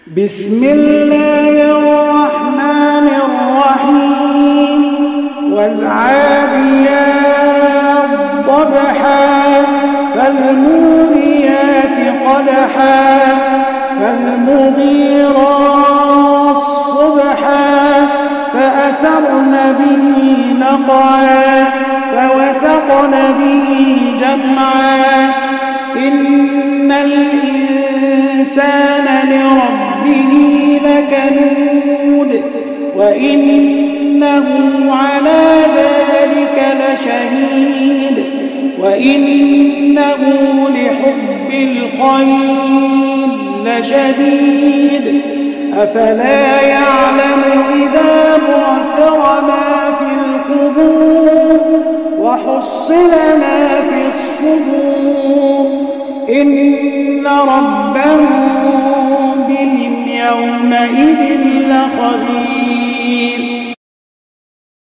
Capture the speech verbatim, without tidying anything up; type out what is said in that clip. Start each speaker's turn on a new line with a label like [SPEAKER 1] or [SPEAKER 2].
[SPEAKER 1] بسم الله الرحمن الرحيم والعاديات ضبحا فالموريات قدحا فالمغيرات صبحا فأثرن به نقعا فوسطن به جمعا إن الإنسان لربه لكنود وإنه على ذلك لشهيد وإنه لحب الخير لشديد أفلا يعلم إذا بعثر ما في القبور وحصل ما في الصدور إن ربهم بهم يومئذ لخبير.